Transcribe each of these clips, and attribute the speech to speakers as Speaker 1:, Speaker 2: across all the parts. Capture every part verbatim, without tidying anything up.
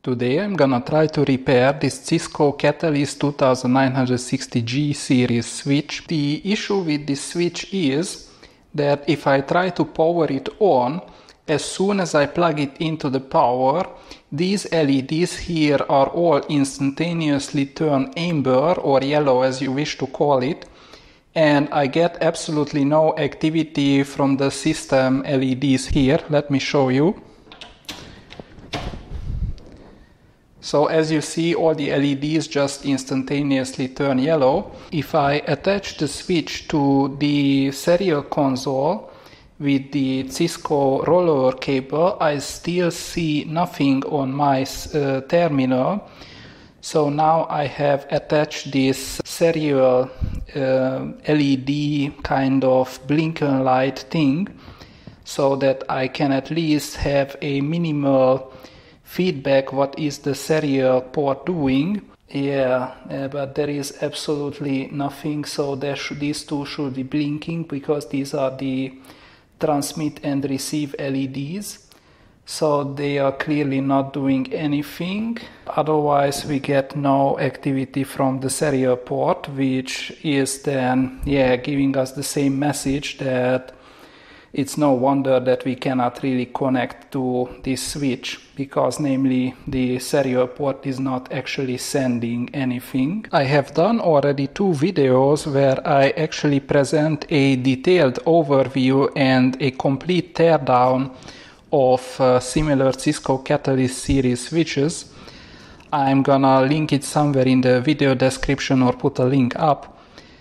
Speaker 1: Today I'm gonna try to repair this Cisco Catalyst twenty-nine sixty G series switch. The issue with this switch is that if I try to power it on, as soon as I plug it into the power, these L E Ds here are all instantaneously turned amber or yellow, as you wish to call it, and I get absolutely no activity from the system L E Ds here. Let me show you. So as you see, all the L E Ds just instantaneously turn yellow. If I attach the switch to the serial console with the Cisco rollover cable, I still see nothing on my uh, terminal. So now I have attached this serial uh, L E D kind of blinker light thing so that I can at least have a minimal feedback what is the serial port doing. Yeah, uh, but there is absolutely nothing, so there should, these two should be blinking because these are the transmit and receive L E Ds, so they are clearly not doing anything. Otherwise we get no activity from the serial port, which is then yeah giving us the same message that it's no wonder that we cannot really connect to this switch, because namely the serial port is not actually sending anything. I have done already two videos where I actually present a detailed overview and a complete teardown of uh, similar Cisco Catalyst series switches. I'm gonna link it somewhere in the video description or put a link up.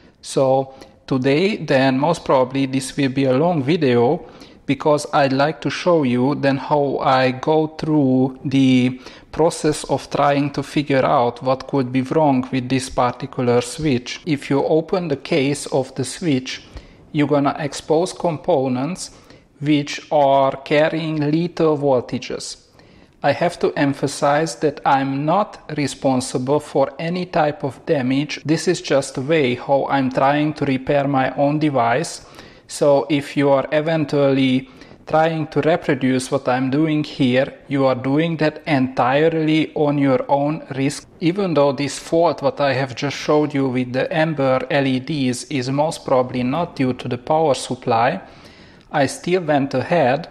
Speaker 1: So today, then most probably this will be a long video because I'd like to show you then how I go through the process of trying to figure out what could be wrong with this particular switch. If you open the case of the switch, you're gonna expose components which are carrying lethal voltages. I have to emphasize that I'm not responsible for any type of damage. This is just the way how I'm trying to repair my own device. So if you are eventually trying to reproduce what I'm doing here, you are doing that entirely on your own risk. Even though this fault what I have just showed you with the amber L E Ds is most probably not due to the power supply, I still went ahead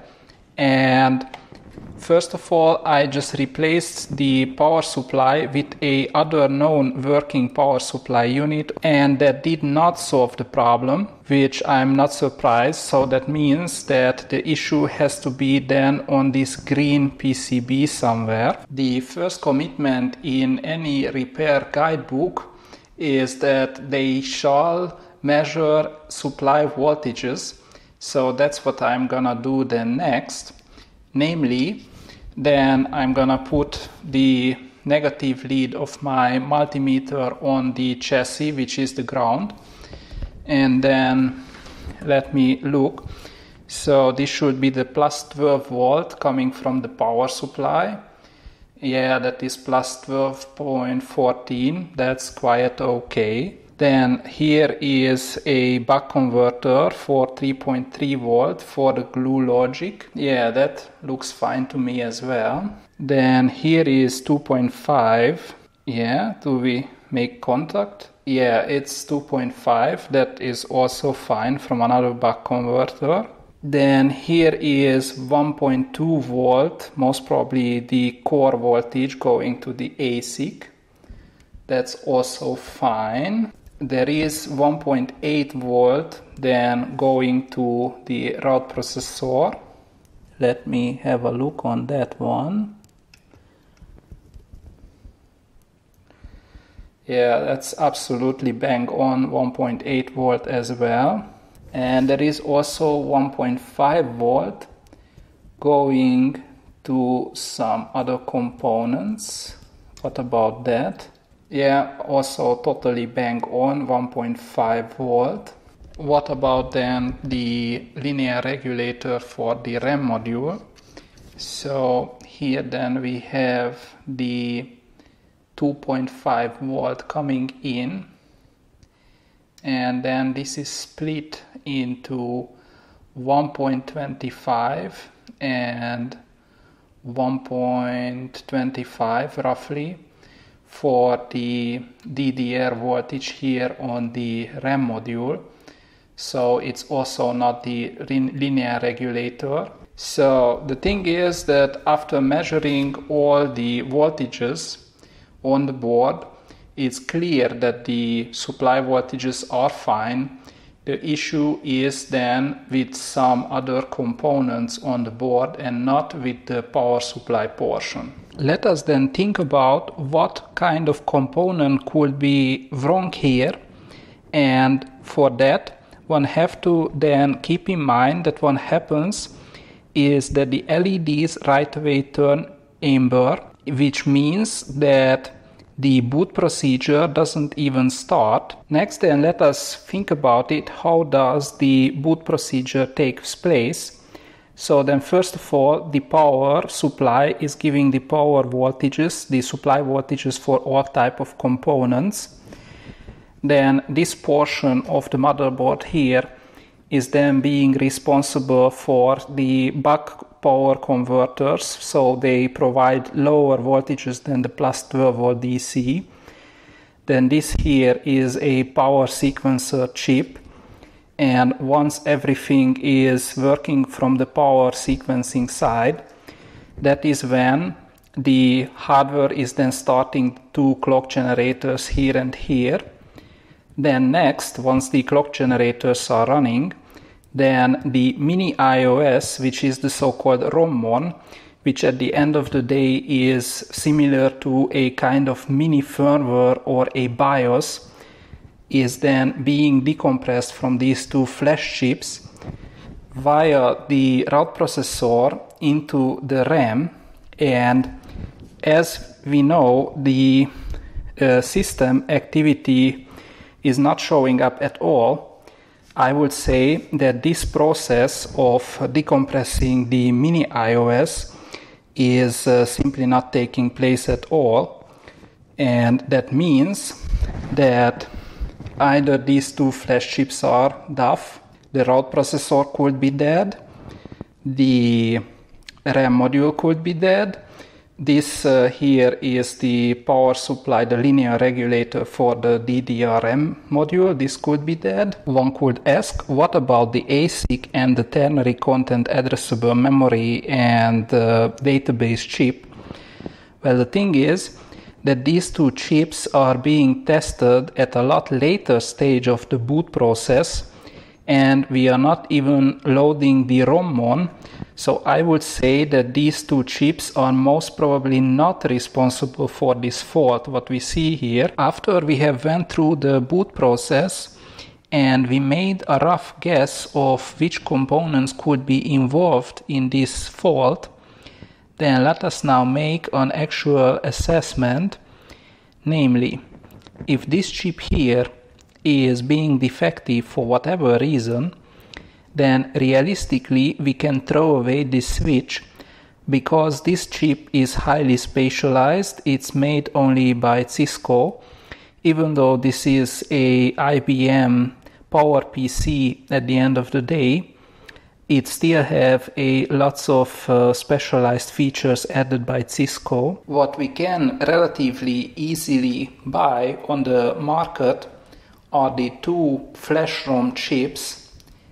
Speaker 1: and first of all, I just replaced the power supply with a other known working power supply unit, and that did not solve the problem, which I'm not surprised. So that means that the issue has to be then on this green P C B somewhere. The first commitment in any repair guidebook is that they shall measure supply voltages. So that's what I'm gonna do then next. Namely, then I'm gonna put the negative lead of my multimeter on the chassis, which is the ground, and then let me look. So this should be the plus twelve volt coming from the power supply. Yeah, that is plus twelve point one four. That's quite okay. Then here is a buck converter for three point three volt for the glue logic. Yeah, that looks fine to me as well. Then here is two point five. Yeah, do we make contact? Yeah, it's two point five. That is also fine from another buck converter. Then here is one point two volt, most probably the core voltage going to the A S I C. That's also fine. There is one point eight volt then going to the route processor. Let me have a look on that one. Yeah, that's absolutely bang on, one point eight volt as well. And there is also one point five volt going to some other components. What about that? Yeah, also totally bang on, one point five volt. What about then the linear regulator for the RAM module? So here then we have the two point five volt coming in, and then this is split into one point two five and one point two five roughly for the D D R voltage here on the RAM module. So it's also not the linear regulator. So the thing is that after measuring all the voltages on the board, it's clear that the supply voltages are fine. The issue is then with some other components on the board and not with the power supply portion. Let us then think about what kind of component could be wrong here, and for that one have to then keep in mind that what happens is that the L E Ds right away turn amber, which means that the boot procedure doesn't even start. Next then let us think about it, how does the boot procedure takes place. So then first of all, the power supply is giving the power voltages, the supply voltages for all type of components. Then this portion of the motherboard here is then being responsible for the buck power converters, so they provide lower voltages than the plus twelve volt D C. Then this here is a power sequencer chip, and once everything is working from the power sequencing side, that is when the hardware is then starting two clock generators here and here. Then next, once the clock generators are running, then the mini I O S, which is the so-called ROM, which at the end of the day is similar to a kind of mini firmware or a BIOS, is then being decompressed from these two flash chips via the route processor into the RAM. And as we know, the uh, system activity is not showing up at all. I would say that this process of decompressing the mini I O S is uh, simply not taking place at all, and that means that either these two flash chips are duff, the route processor could be dead, the RAM module could be dead. This uh, here is the power supply, the linear regulator for the D D R M module. This could be dead. One could ask, what about the A S I C and the ternary content addressable memory and uh, database chip? Well, the thing is that these two chips are being tested at a lot later stage of the boot process, and we are not even loading the ROM on. So I would say that these two chips are most probably not responsible for this fault, what we see here. After we have went through the boot process and we made a rough guess of which components could be involved in this fault, then let us now make an actual assessment. Namely, if this chip here is being defective for whatever reason, then realistically we can throw away this switch, because this chip is highly spatialized. It's made only by Cisco. Even though this is a I B M Power P C at the end of the day, it still have a lots of uh, specialized features added by Cisco. What we can relatively easily buy on the market are the two flash ROM chips,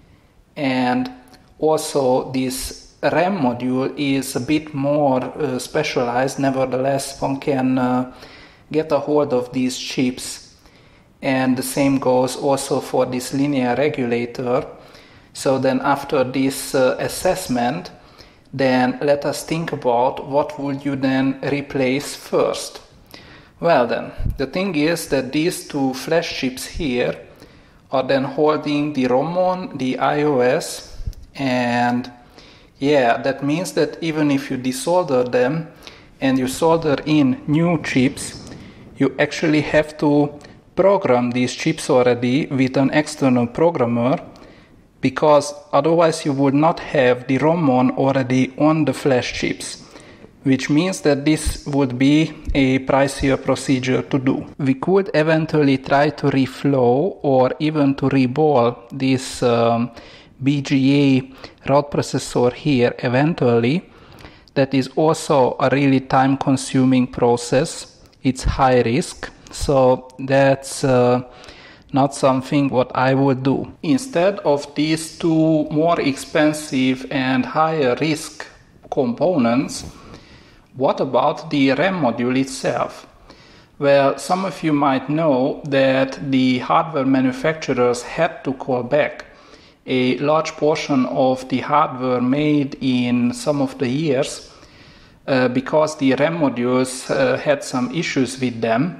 Speaker 1: and also this RAM module is a bit more uh, specialized. Nevertheless, one can uh, get a hold of these chips, and the same goes also for this linear regulator. So then after this uh, assessment, then let us think about what would you then replace first. Well then, the thing is that these two flash chips here are then holding the ROM on, the I O S, and yeah, that means that even if you desolder them and you solder in new chips, you actually have to program these chips already with an external programmer, because otherwise you would not have the ROM on already on the flash chips, which means that this would be a pricier procedure to do. We could eventually try to reflow or even to reball this um, B G A route processor here eventually. that is also a really time consuming process. It's high risk, so that's uh, not something what I would do. Instead of these two more expensive and higher risk components, what about the RAM module itself? Well, some of you might know that the hardware manufacturers had to call back a large portion of the hardware made in some of the years uh, because the RAM modules uh, had some issues with them.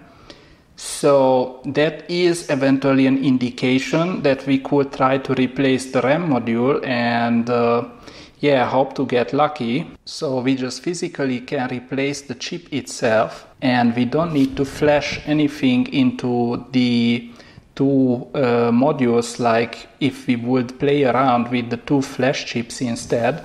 Speaker 1: So that is eventually an indication that we could try to replace the RAM module and uh, yeah, hope to get lucky. So we just physically can replace the chip itself, and we don't need to flash anything into the two uh, modules like if we would play around with the two flash chips instead.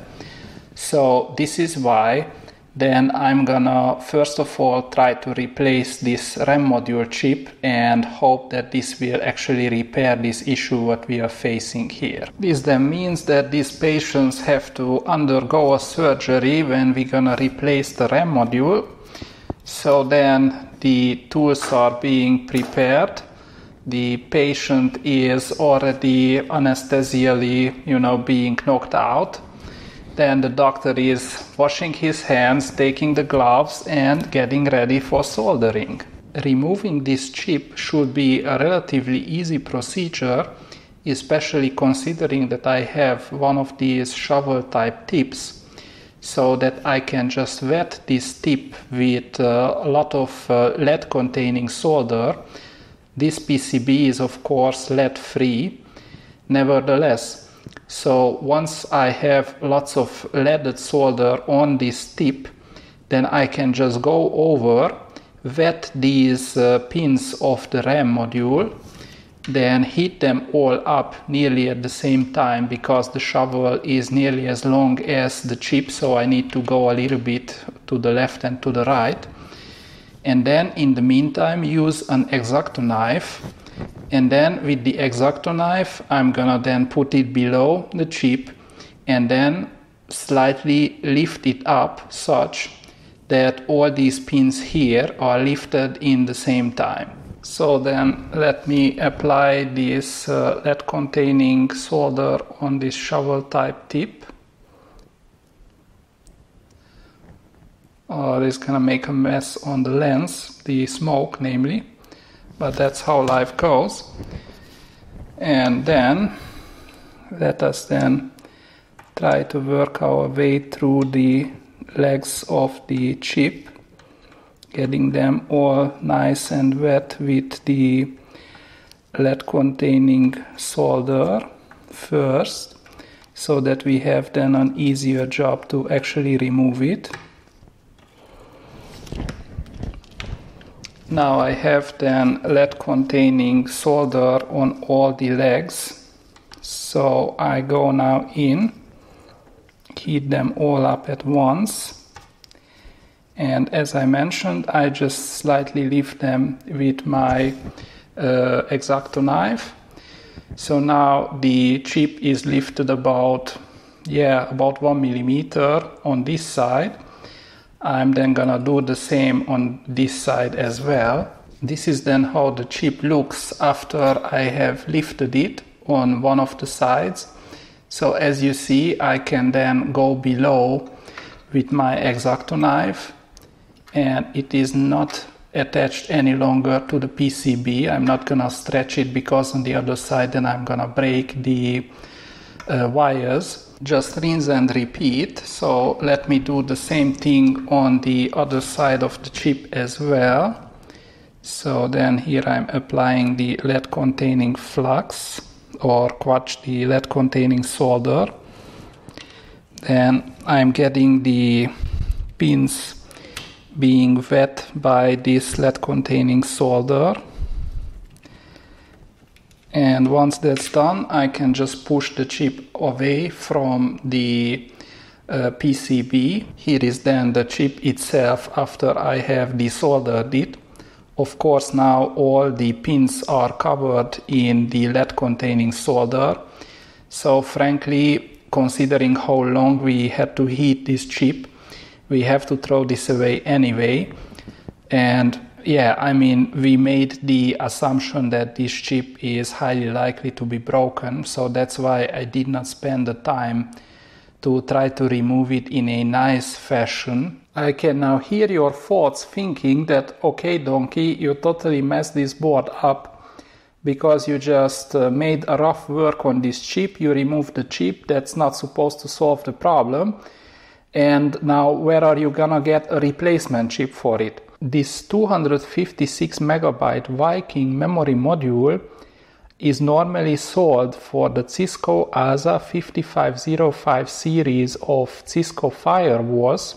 Speaker 1: So this is why then I'm gonna first of all try to replace this RAM module chip and hope that this will actually repair this issue what we are facing here. This then means that these patients have to undergo a surgery when we're gonna replace the RAM module. So then the tools are being prepared. The patient is already anesthesially, you know, being knocked out. Then the doctor is washing his hands, taking the gloves and getting ready for soldering. Removing this chip should be a relatively easy procedure, especially considering that I have one of these shovel type tips, so that I can just wet this tip with uh, a lot of uh, lead containing solder. This P C B is of course lead free. Nevertheless, so once I have lots of leaded solder on this tip, then I can just go over, wet these uh, pins of the RAM module, then heat them all up nearly at the same time because the shovel is nearly as long as the chip, so I need to go a little bit to the left and to the right. And then in the meantime use an X-Acto knife. And then with the X-Acto knife, I'm gonna then put it below the chip and then slightly lift it up such that all these pins here are lifted in the same time. So then let me apply this uh, lead containing solder on this shovel type tip. Oh, this is gonna make a mess on the lens, the smoke namely. But that's how life goes. And then let us then try to work our way through the legs of the chip, getting them all nice and wet with the lead containing solder first, so that we have then an easier job to actually remove it. Now I have then lead containing solder on all the legs, so I go now in, heat them all up at once, and as I mentioned, I just slightly lift them with my uh, X-Acto knife. So now the chip is lifted about, yeah, about one millimeter on this side. I'm then gonna do the same on this side as well. This is then how the chip looks after I have lifted it on one of the sides. So as you see, I can then go below with my X-Acto knife, and it is not attached any longer to the P C B. I'm not gonna stretch it because on the other side then I'm gonna break the uh, wires. Just rinse and repeat. So let me do the same thing on the other side of the chip as well. So then here I'm applying the lead containing flux, or quatch the lead containing solder. Then I'm getting the pins being wet by this lead containing solder. And once that's done, I can just push the chip away from the uh, P C B. Here is then the chip itself after I have desoldered it. Of course, now all the pins are covered in the lead containing solder. So frankly, considering how long we had to heat this chip, we have to throw this away anyway. And yeah, I mean, we made the assumption that this chip is highly likely to be broken, so that's why I did not spend the time to try to remove it in a nice fashion. I can now hear your thoughts thinking that, okay, Donkey, you totally messed this board up because you just uh, made a rough work on this chip, you removed the chip, that's not supposed to solve the problem, and now where are you gonna get a replacement chip for it? This two hundred fifty-six megabyte Viking memory module is normally sold for the Cisco A S A fifty-five oh five series of Cisco firewalls,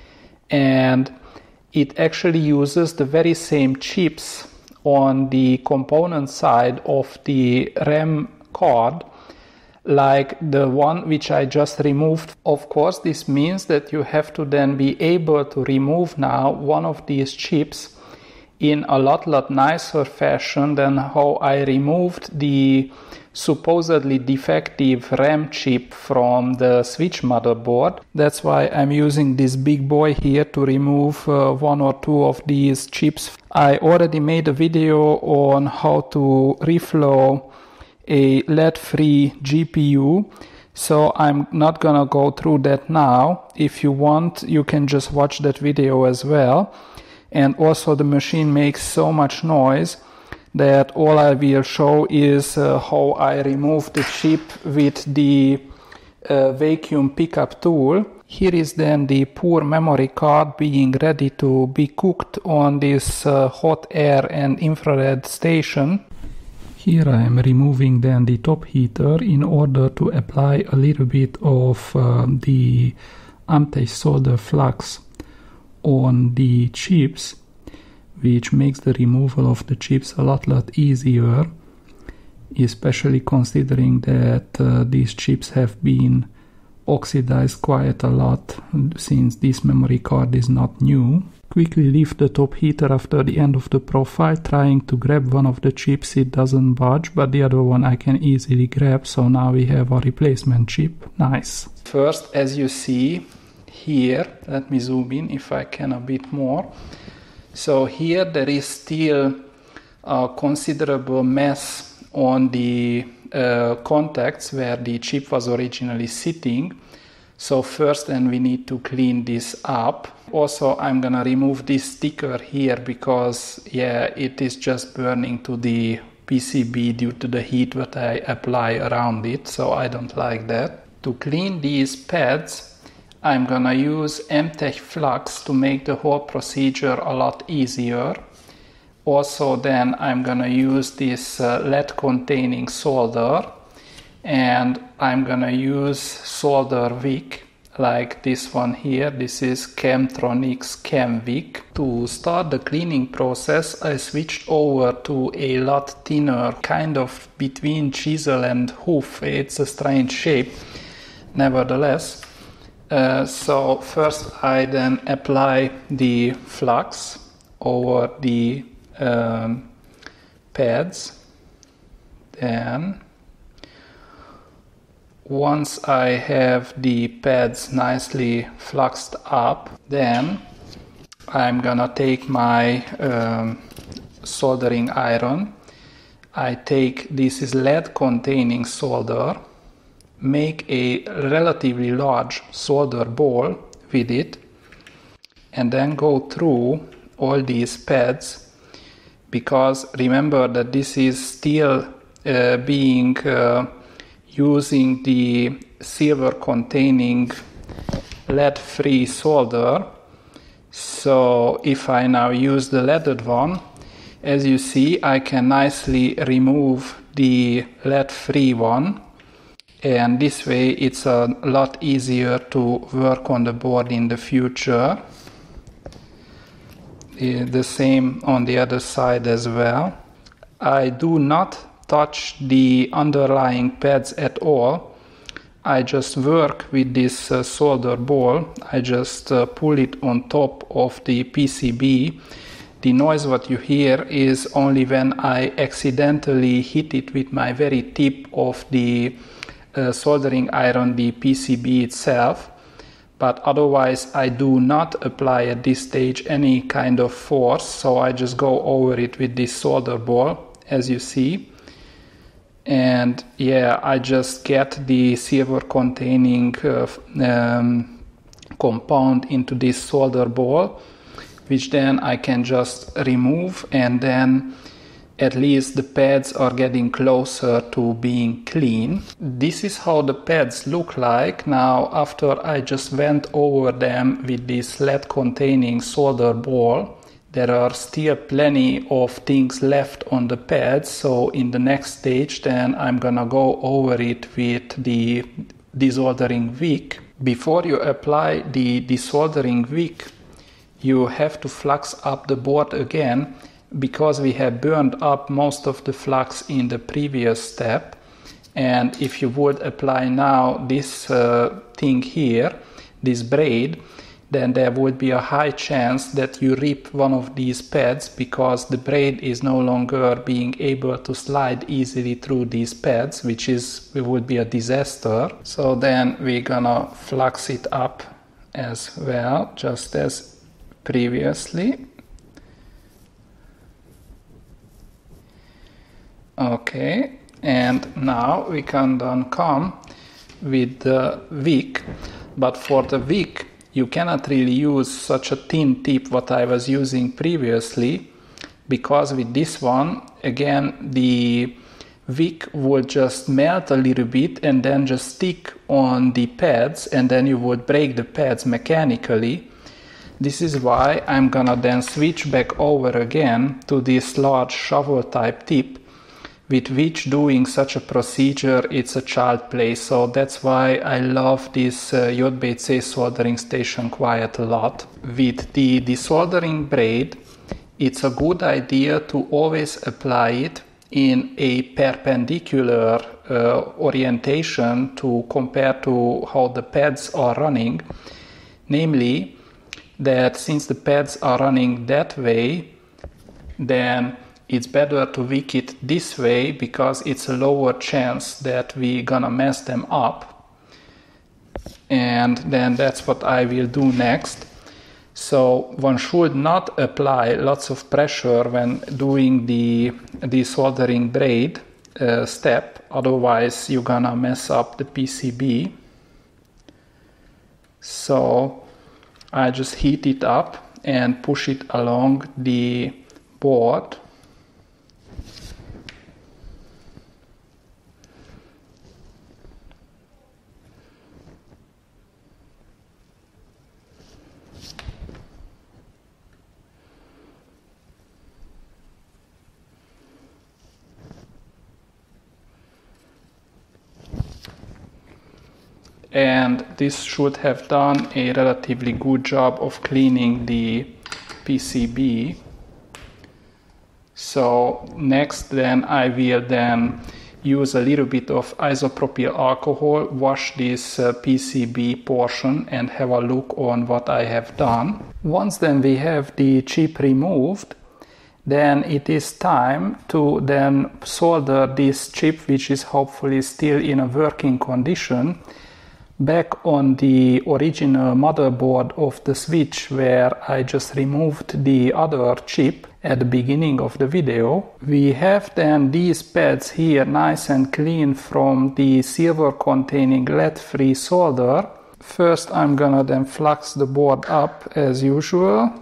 Speaker 1: and it actually uses the very same chips on the component side of the RAM card like the one which I just removed. Of course, this means that you have to then be able to remove now one of these chips in a lot lot nicer fashion than how I removed the supposedly defective RAM chip from the switch motherboard. That's why I'm using this big boy here to remove uh, one or two of these chips. I already made a video on how to reflow a lead-free G P U, so I'm not gonna go through that now. If you want, you can just watch that video as well. And also the machine makes so much noise that all I will show is uh, how I remove the chip with the uh, vacuum pickup tool. Here is then the poor memory card being ready to be cooked on this uh, hot air and infrared station. Here I am removing then the top heater in order to apply a little bit of uh, the Amtech solder flux on the chips, which makes the removal of the chips a lot lot easier, especially considering that uh, these chips have been oxidized quite a lot since this memory card is not new. Quickly lift the top heater after the end of the profile, trying to grab one of the chips. It doesn't budge, but the other one I can easily grab, so now we have a replacement chip. Nice. First, as you see here, let me zoom in if I can a bit more. So here there is still a considerable mess on the uh, contacts where the chip was originally sitting. So first then we need to clean this up. Also, I'm gonna remove this sticker here because yeah, it is just burning to the P C B due to the heat that I apply around it, so I don't like that. To clean these pads, I'm gonna use Amtech Flux to make the whole procedure a lot easier. Also then I'm gonna use this uh, lead containing solder, and I'm gonna use solder wick like this one here. This is Camtronics Camwick. To start the cleaning process, I switched over to a lot thinner, kind of between chisel and hoof. It's a strange shape nevertheless. Uh, so first I then apply the flux over the um, pads. Then once I have the pads nicely fluxed up, then I'm gonna take my um, soldering iron. I take, this is lead containing solder, make a relatively large solder ball with it, and then go through all these pads, because remember that this is still uh, being uh, using the silver containing lead free solder. So if I now use the leaded one, as you see, I can nicely remove the lead free one, and this way it's a lot easier to work on the board in the future. The same on the other side as well. I do not touch the underlying pads at all. I just work with this uh, solder ball. I just uh, pull it on top of the P C B. The noise what you hear is only when I accidentally hit it with my very tip of the uh, soldering iron, the P C B itself. but otherwise I do not apply at this stage any kind of force, so I just go over it with this solder ball, as you see. And yeah, I just get the silver containing uh, um, compound into this solder ball, which then I can just remove, and then at least the pads are getting closer to being clean. This is how the pads look like now after I just went over them with this lead containing solder ball. There are still plenty of things left on the pads, so in the next stage then I'm gonna go over it with the desoldering wick. Before you apply the desoldering wick, you have to flux up the board again, because we have burned up most of the flux in the previous step. And if you would apply now this uh, thing here, this braid, then there would be a high chance that you rip one of these pads, because the braid is no longer being able to slide easily through these pads, which is would be a disaster. So then we're gonna flux it up as well, just as previously. Okay, and now we can then come with the wick, but for the wick you cannot really use such a thin tip what I was using previously, because with this one, again, the wick would just melt a little bit and then just stick on the pads, and then you would break the pads mechanically. This is why I'm gonna then switch back over again to this large shovel type tip, with which doing such a procedure, it's a child play. So that's why I love this uh, J B C soldering station quite a lot. With the desoldering braid, it's a good idea to always apply it in a perpendicular uh, orientation to compare to how the pads are running. Namely, that since the pads are running that way, then it's better to wick it this way, because it's a lower chance that we're gonna mess them up. And then that's what I will do next. So one should not apply lots of pressure when doing the desoldering braid uh, step, otherwise you're gonna mess up the P C B. So I just heat it up and push it along the board. And this should have done a relatively good job of cleaning the P C B. So next then I will then use a little bit of isopropyl alcohol, wash this uh, P C B portion and have a look on what I have done. Once then we have the chip removed, then it is time to then solder this chip, which is hopefully still in a working condition, back on the original motherboard of the switch, where I just removed the other chip at the beginning of the video. We have then these pads here nice and clean from the silver containing lead-free solder. First I'm gonna then flux the board up as usual,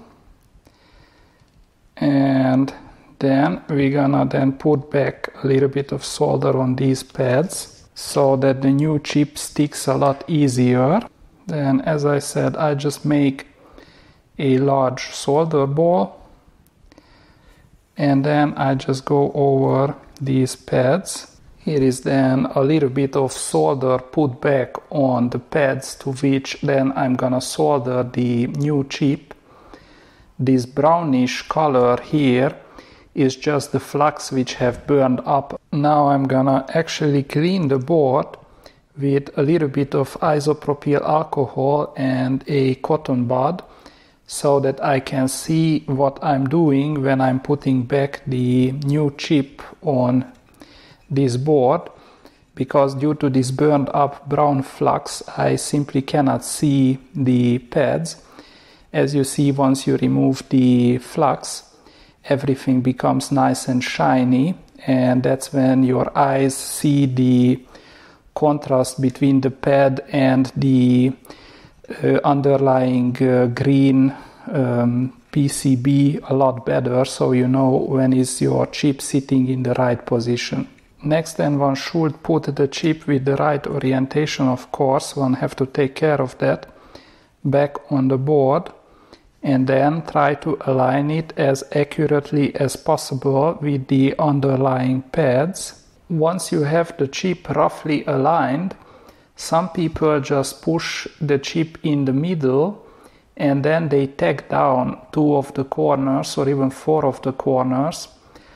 Speaker 1: and then we're gonna then put back a little bit of solder on these pads, so that the new chip sticks a lot easier. Then, as I said, I just make a large solder ball, and then I just go over these pads. Here is then a little bit of solder put back on the pads, to which then I'm gonna solder the new chip. This brownish color here is just the flux which have burned up. Now I'm gonna actually clean the board with a little bit of isopropyl alcohol and a cotton bud, so that I can see what I'm doing when I'm putting back the new chip on this board, because due to this burned up brown flux, I simply cannot see the pads. As you see, once you remove the flux, everything becomes nice and shiny, and that's when your eyes see the contrast between the pad and the uh, underlying uh, green um, P C B a lot better, so you know when is your chip sitting in the right position. Next, then, one should put the chip with the right orientation, of course, one have to take care of that, back on the board, and then try to align it as accurately as possible with the underlying pads. Once you have the chip roughly aligned, some people just push the chip in the middle and then they tack down two of the corners or even four of the corners.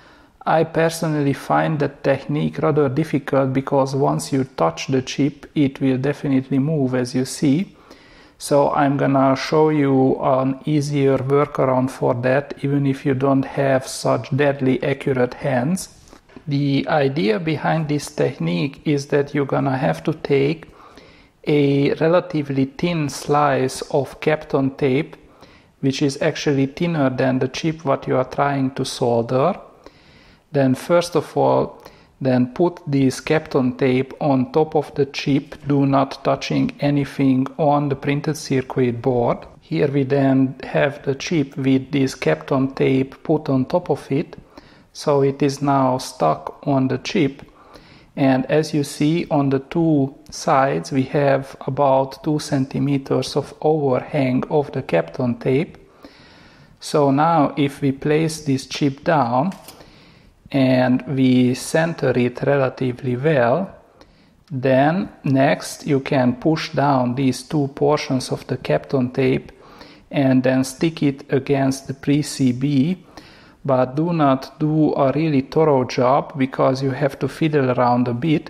Speaker 1: I personally find that technique rather difficult because once you touch the chip, it will definitely move, as you see. So I'm gonna show you an easier workaround for that, even if you don't have such deadly accurate hands. The idea behind this technique is that you're gonna have to take a relatively thin slice of capton tape, which is actually thinner than the chip what you are trying to solder. Then first of all, then put this capton tape on top of the chip, do not touching anything on the printed circuit board. Here we then have the chip with this capton tape put on top of it, so it is now stuck on the chip. And as you see, on the two sides we have about two centimeters of overhang of the capton tape. So now if we place this chip down and we center it relatively well, then next you can push down these two portions of the capton tape and then stick it against the P C B. But do not do a really thorough job because you have to fiddle around a bit,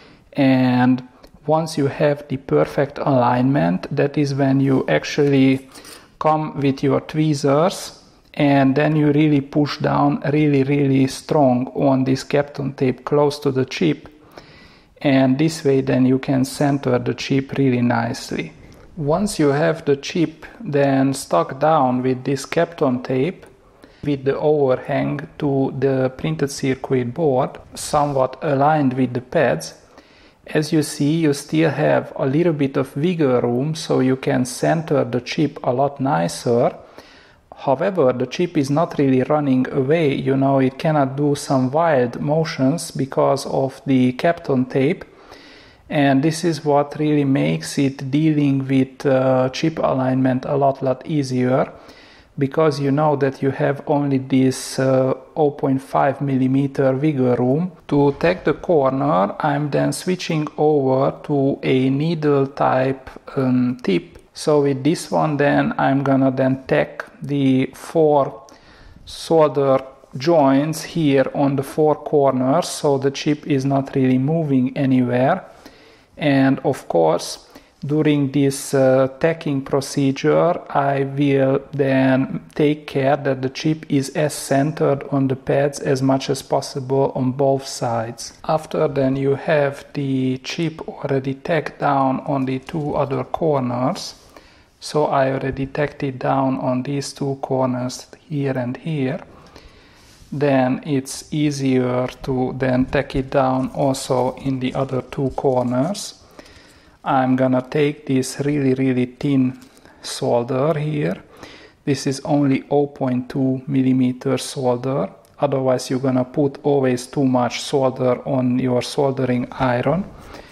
Speaker 1: and once you have the perfect alignment, that is when you actually come with your tweezers and then you really push down really really strong on this capton tape close to the chip, and this way then you can center the chip really nicely. Once you have the chip then stuck down with this capton tape with the overhang to the printed circuit board, somewhat aligned with the pads, as you see, you still have a little bit of wiggle room, so you can center the chip a lot nicer. However, the chip is not really running away, you know, it cannot do some wild motions because of the capton tape, and this is what really makes it dealing with uh, chip alignment a lot lot easier, because you know that you have only this uh, zero point five millimeter wiggle room. To tack the corner, I'm then switching over to a needle type um, tip. So with this one then I'm gonna then tack the four solder joints here on the four corners, so the chip is not really moving anywhere. And of course, during this uh, tacking procedure, I will then take care that the chip is as centered on the pads as much as possible on both sides. After then you have the chip already tacked down on the two other corners. So I already tacked it down on these two corners here and here. Then it's easier to then tack it down also in the other two corners. I'm gonna take this really really thin solder here. This is only zero point two millimeter solder, otherwise you're gonna put always too much solder on your soldering iron.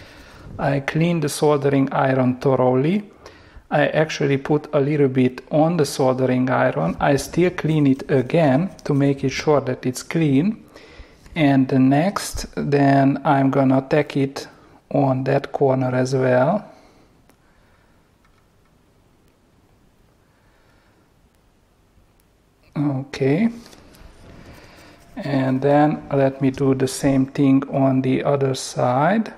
Speaker 1: I clean the soldering iron thoroughly. I actually put a little bit on the soldering iron. I still clean it again to make it sure that it's clean. And the next, then I'm gonna tack it on that corner as well. Okay. And then let me do the same thing on the other side.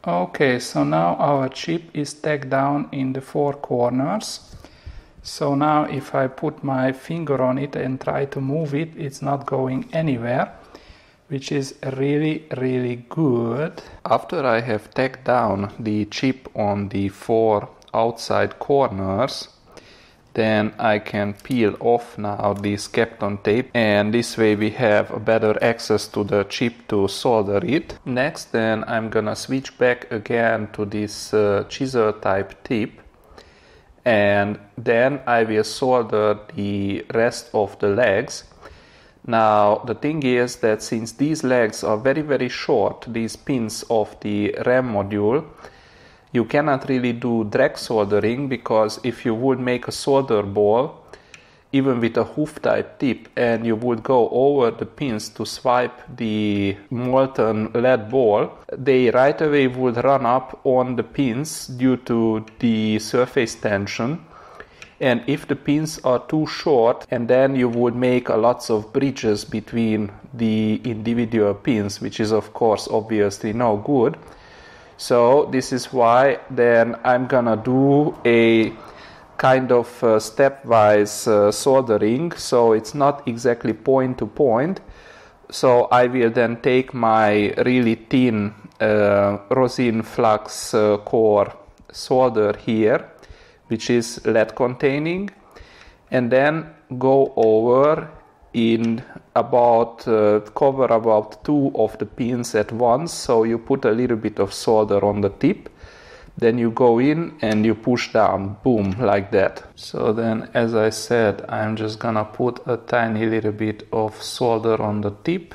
Speaker 1: Okay, so now our chip is tacked down in the four corners. So now if I put my finger on it and try to move it, it's not going anywhere, which is really, really good. After I have tacked down the chip on the four outside corners, then I can peel off now this capton tape, and this way we have a better access to the chip to solder it. Next, then I'm gonna switch back again to this uh, chisel type tip, and then I will solder the rest of the legs. Now the thing is that since these legs are very very short, these pins of the RAM module, you cannot really do drag soldering, because if you would make a solder ball, even with a hoof type tip, and you would go over the pins to swipe the molten lead ball, they right away would run up on the pins due to the surface tension. And if the pins are too short, and then you would make a lots of bridges between the individual pins, which is of course obviously no good. So this is why then I'm gonna do a kind of uh, stepwise uh, soldering, so it's not exactly point to point. So I will then take my really thin uh, rosin flux uh, core solder here, which is lead containing, and then go over in about uh, cover about two of the pins at once. So you put a little bit of solder on the tip, then you go in and you push down, boom, like that. So then, as I said, I'm just gonna put a tiny little bit of solder on the tip,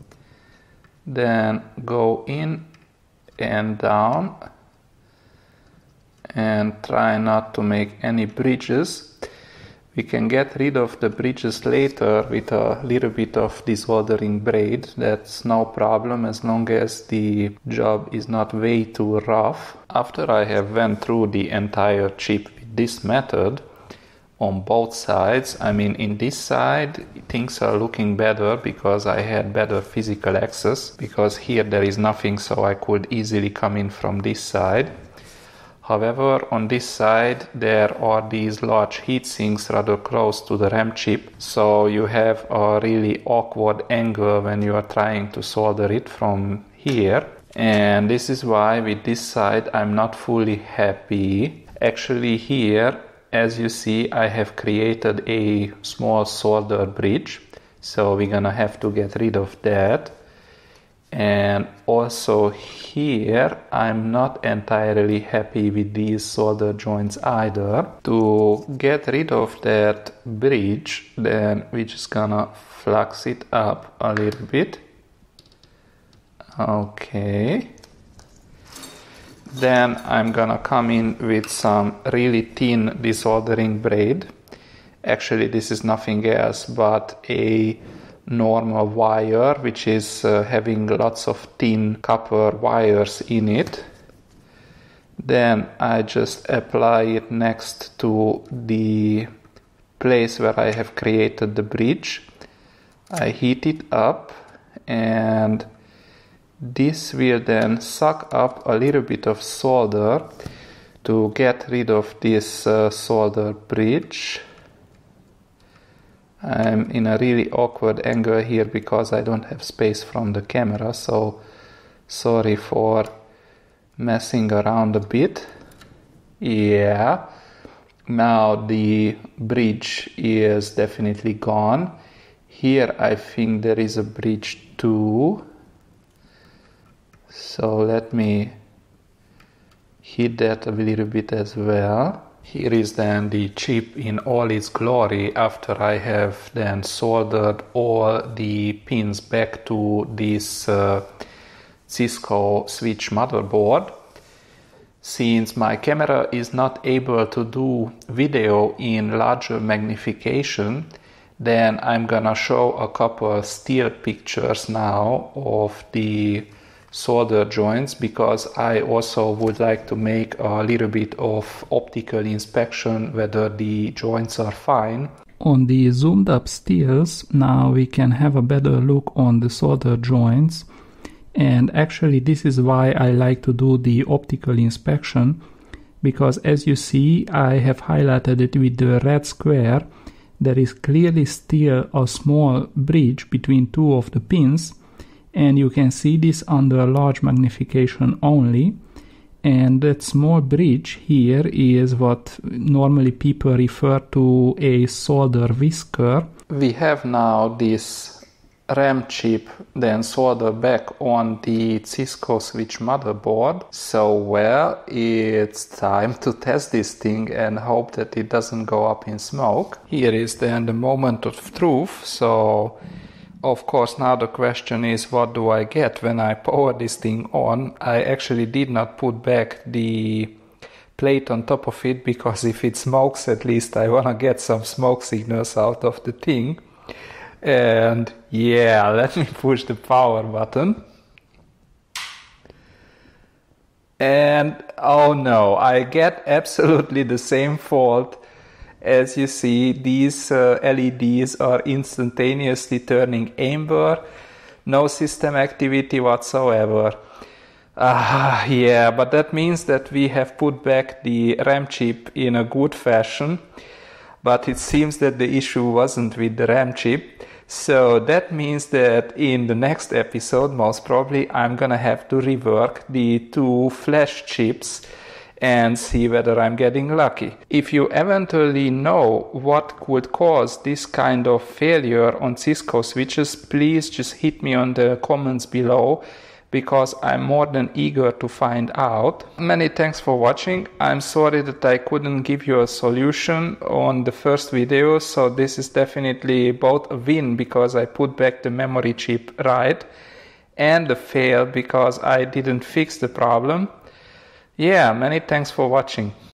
Speaker 1: then go in and down and try not to make any bridges. We can get rid of the bridges later with a little bit of desoldering braid. That's no problem as long as the job is not way too rough. After I have went through the entire chip with this method on both sides, I mean in this side things are looking better because I had better physical access, because here there is nothing, so I could easily come in from this side. However, on this side there are these large heat sinks rather close to the RAM chip, so you have a really awkward angle when you are trying to solder it from here. And this is why with this side I'm not fully happy. Actually here, as you see, I have created a small solder bridge, so we're gonna have to get rid of that. And also here I'm not entirely happy with these solder joints either. To get rid of that bridge, then we're just gonna flux it up a little bit. Okay. Then I'm gonna come in with some really thin desoldering braid. Actually this is nothing else but a normal wire, which is uh, having lots of thin copper wires in it. Then I just apply it next to the place where I have created the bridge. I heat it up, and this will then suck up a little bit of solder to get rid of this uh, solder bridge. I'm in a really awkward angle here because I don't have space from the camera, so sorry for messing around a bit. Yeah, now the bridge is definitely gone. Here I think there is a bridge too, so let me hit that a little bit as well. Here is then the chip in all its glory after I have then soldered all the pins back to this uh, Cisco switch motherboard. Since my camera is not able to do video in larger magnification, then I'm gonna show a couple still pictures now of the solder joints, because I also would like to make a little bit of optical inspection whether the joints are fine. On the zoomed up stills now we can have a better look on the solder joints. And actually this is why I like to do the optical inspection, because as you see, I have highlighted it with the red square. There is clearly still a small bridge between two of the pins, and you can see this under large magnification only. And that small bridge here is what normally people refer to a solder whisker. We have now this RAM chip then soldered back on the Cisco switch motherboard. So well, it's time to test this thing and hope that it doesn't go up in smoke. Here is then the moment of truth. So of course now the question is, what do I get when I power this thing on? I actually did not put back the plate on top of it, because if it smokes, at least I want to get some smoke signals out of the thing. And yeah, let me push the power button. And oh no, I get absolutely the same fault. As you see, these uh, L E Ds are instantaneously turning amber, no system activity whatsoever. Ah, yeah, but that means that we have put back the RAM chip in a good fashion, but it seems that the issue wasn't with the RAM chip. So that means that in the next episode, most probably, I'm gonna have to rework the two flash chips and see whether I'm getting lucky. If you eventually know what could cause this kind of failure on Cisco switches, please just hit me on the comments below, because I'm more than eager to find out. Many thanks for watching. I'm sorry that I couldn't give you a solution on the first video, so this is definitely both a win because I put back the memory chip right, and a fail because I didn't fix the problem. Yeah, many thanks for watching.